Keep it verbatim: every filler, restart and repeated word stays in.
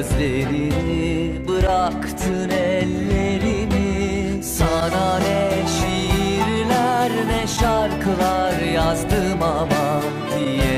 gözlerini, bıraktın ellerimi. Sana ne şiirler ne şarkılar yazdım ama diye